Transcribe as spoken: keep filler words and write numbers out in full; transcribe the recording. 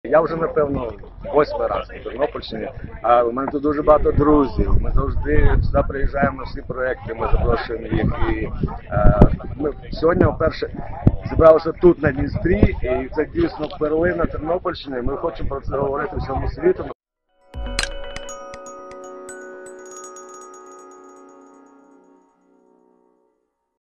Я вже, напевно, восьмий раз на Тернопільщині, а у мене тут дуже багато друзів. Ми завжди сюди приїжджаємо на всі проекти, ми запрошуємо їх. І е, ми сьогодні вперше зібралися тут, на Дністрі, і це дійсно перлина Тернопільщини. Ми хочемо про це говорити всьому світу.